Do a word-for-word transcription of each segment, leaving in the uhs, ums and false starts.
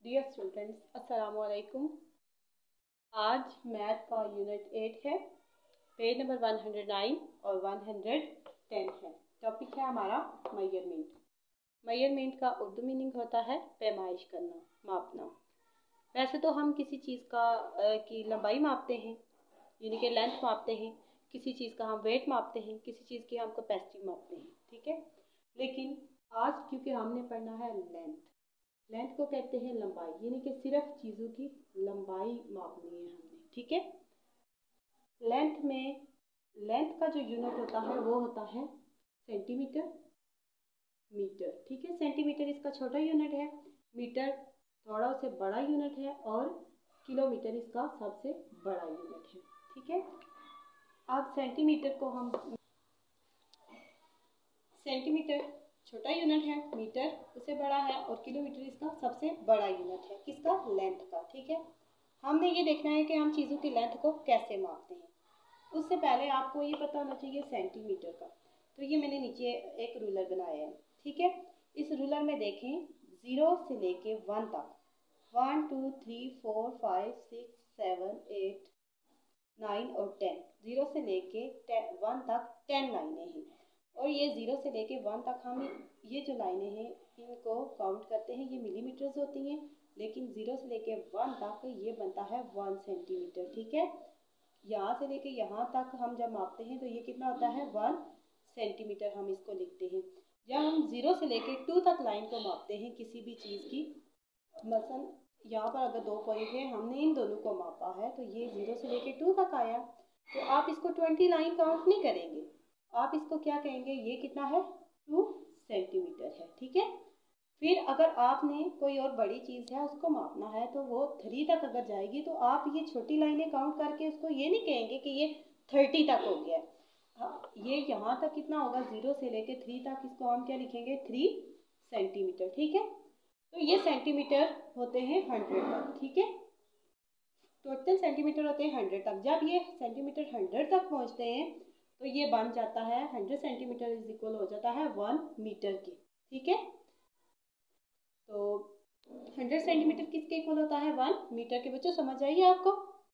Dear students, अस्सलाम वालेकुम। आज मैथ का यूनिट एट है, page number one hundred nine और वन हंड्रेड टेन है। टॉपिक है हमारा मेजरमेंट। मेजरमेंट का उर्दू मीनिंग होता है पैमाइश करना, मापना। वैसे तो हम किसी चीज़ का आ, की लंबाई मापते हैं, यानी कि लेंथ मापते हैं। किसी चीज़ का हम वेट मापते हैं, किसी चीज़ की हम कैपेसिटी मापते हैं, ठीक है। लेकिन आज क्योंकि हमने पढ़ना है लेंथ, लेंथ को कहते हैं लंबाई, यानी कि सिर्फ चीज़ों की लंबाई मापनी है हमने, ठीक है। लेंथ में लेंथ का जो यूनिट होता है वो होता है सेंटीमीटर, मीटर, ठीक है। सेंटीमीटर इसका छोटा यूनिट है, मीटर थोड़ा उससे बड़ा यूनिट है और किलोमीटर इसका सबसे बड़ा यूनिट है, ठीक है। अब सेंटीमीटर को हम सेंटीमीटर छोटा यूनिट है, मीटर उससे बड़ा है और किलोमीटर इसका सबसे बड़ा यूनिट है, किसका, लेंथ का, ठीक है। हमने ये देखना है कि हम चीज़ों की लेंथ को कैसे मापते हैं। उससे पहले आपको ये पता होना चाहिए सेंटीमीटर का। तो ये मैंने नीचे एक रूलर बनाया है, ठीक है। इस रूलर में देखें, ज़ीरो से लेके वन तक, one two three four five six seven eight nine और टेन, ज़ीरो से लेके वन तक टेन लाइनें हैं। और ये ज़ीरो से लेके वन तक हम ये जो लाइनें हैं इनको काउंट करते हैं, ये मिलीमीटर्स होती हैं। लेकिन ज़ीरो से लेके वन तक ये बनता है वन सेंटीमीटर, ठीक है। यहाँ से लेके यहाँ तक हम जब मापते हैं तो ये कितना होता है, वन सेंटीमीटर हम इसको लिखते हैं। जब हम ज़ीरो से लेके टू तक लाइन को मापते हैं किसी भी चीज़ की, मसलन यहाँ पर अगर दो पॉइंट है, हमने इन दोनों को मापा है तो ये ज़ीरो से लेके टू तक आया, तो आप इसको ट्वेंटी लाइन काउंट नहीं करेंगे, आप इसको क्या कहेंगे, ये कितना है, टू सेंटीमीटर है, ठीक है। फिर अगर आपने कोई और बड़ी चीज़ है उसको मापना है तो वो थ्री तक अगर जाएगी तो आप ये छोटी लाइनें काउंट करके उसको ये नहीं कहेंगे कि ये थर्टी तक हो गया। हाँ, ये यहाँ तक कितना होगा, ज़ीरो से लेके थ्री तक, इसको हम क्या लिखेंगे, थ्री सेंटीमीटर, ठीक है। तो ये सेंटीमीटर होते हैं हंड्रेड तक, ठीक है। टोटल सेंटीमीटर होते हैं हंड्रेड तक। जब ये सेंटीमीटर हंड्रेड तक पहुँचते हैं तो ये बन जाता है हंड्रेड सेंटीमीटर इज इक्वल हो जाता है वन मीटर के, ठीक है। तो हंड्रेड सेंटीमीटर किसके इक्वल होता है, वन मीटर के। बच्चों समझ आइए आपको,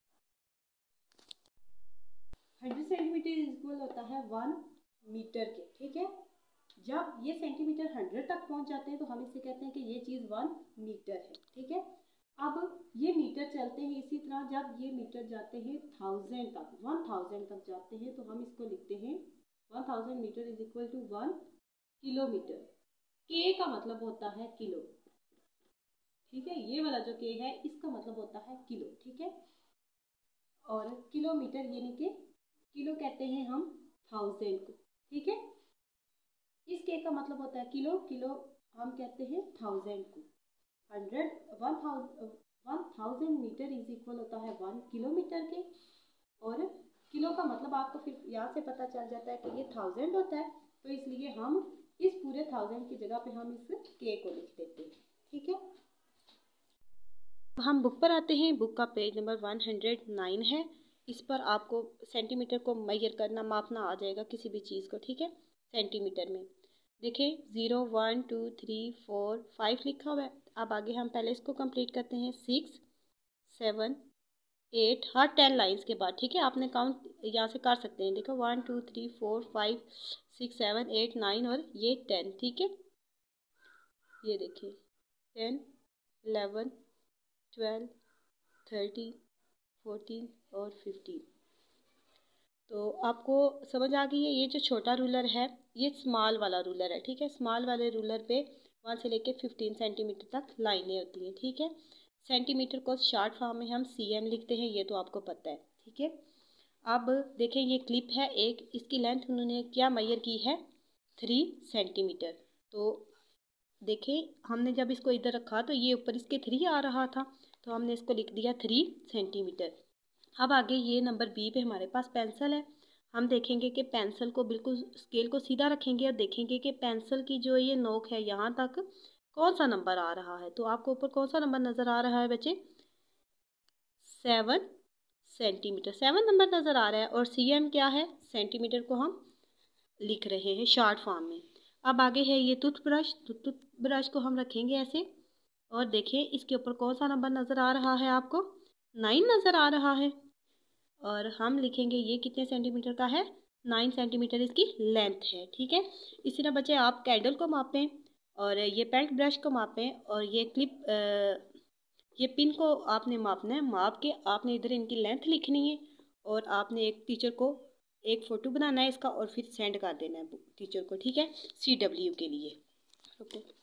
हंड्रेड सेंटीमीटर इज इक्वल होता है वन मीटर के, ठीक है। जब ये सेंटीमीटर हंड्रेड तक पहुंच जाते हैं तो हम इसे कहते हैं कि ये चीज़ वन मीटर है, ठीक है। अब ये मीटर चलते हैं इसी तरह, जब ये मीटर जाते हैं थाउजेंड तक, वन थाउजेंड तक जाते हैं तो हम इसको लिखते हैं one thousand metre is equal to one kilometre. K का मतलब होता है किलो, ठीक है। ये वाला जो के है इसका मतलब होता है किलो, ठीक है। और किलोमीटर यानी कि किलो कहते हैं हम थाउजेंड को, ठीक है। इस के का मतलब होता है किलो, किलो हम कहते हैं थाउजेंड को। Hundred one thousand one thousand metre is equal होता है वन किलोमीटर के। और किलो का मतलब आपको फिर यहाँ से पता चल जाता है कि ये थाउजेंड होता है, तो इसलिए हम इस पूरे थाउजेंड की जगह पे हम इस के को लिख देते हैं, ठीक है। हम बुक पर आते हैं, बुक का page number one hundred nine है। इस पर आपको सेंटीमीटर को मेजर करना, मापना आ जाएगा किसी भी चीज़ को, ठीक है। सेंटीमीटर में देखिए zero one two three four five लिखा हुआ है। अब आगे हम पहले इसको कंप्लीट करते हैं, सिक्स सेवन एट, हर टेन लाइन्स के बाद, ठीक है। आपने काउंट यहाँ से कर सकते हैं, देखो one two three four five six seven eight nine और ये टेन, ठीक है। ये देखिए ten eleven twelve thirteen fourteen और फिफ्टीन। तो आपको समझ आ गई है, ये जो छोटा रूलर है ये स्मॉल वाला रूलर है, ठीक है। स्मॉल वाले रूलर पे वन से लेके फिफ्टीन सेंटीमीटर तक लाइनें होती हैं, ठीक है। सेंटीमीटर को शॉर्ट फॉर्म में हम सी एम लिखते हैं, ये तो आपको पता है, ठीक है। अब देखें ये क्लिप है एक, इसकी लेंथ उन्होंने क्या मेजर की है, थ्री सेंटीमीटर। तो देखें हमने जब इसको इधर रखा तो ये ऊपर इसके थ्री आ रहा था, तो हमने इसको लिख दिया थ्री सेंटीमीटर। अब आगे ये नंबर बी पे हमारे पास पेंसिल है। हम देखेंगे कि पेंसिल को बिल्कुल स्केल को सीधा रखेंगे और देखेंगे कि पेंसिल की जो ये नोक है यहाँ तक कौन सा नंबर आ रहा है। तो आपको ऊपर कौन सा नंबर नज़र आ रहा है बच्चे, सेवन सेंटीमीटर, सेवन नंबर नज़र आ रहा है। और सी एम क्या है, सेंटीमीटर को हम लिख रहे हैं शॉर्ट फॉर्म में। अब आगे है ये टूथब्रश, तो टूथब्रश को हम रखेंगे ऐसे और देखिए इसके ऊपर कौन सा नंबर नज़र आ रहा है आपको, नाइन नज़र आ रहा है। और हम लिखेंगे ये कितने सेंटीमीटर का है, नाइन सेंटीमीटर इसकी लेंथ है। ठीक है, इसी तरह बच्चे आप कैंडल को मापें और ये पेंट ब्रश को मापें और ये क्लिप आ, ये पिन को आपने मापना है। माप के आपने इधर इनकी लेंथ लिखनी है और आपने एक टीचर को एक फ़ोटो बनाना है इसका और फिर सेंड कर देना है टीचर को। ठीक है, सी डब्ल्यू के लिए। ओके।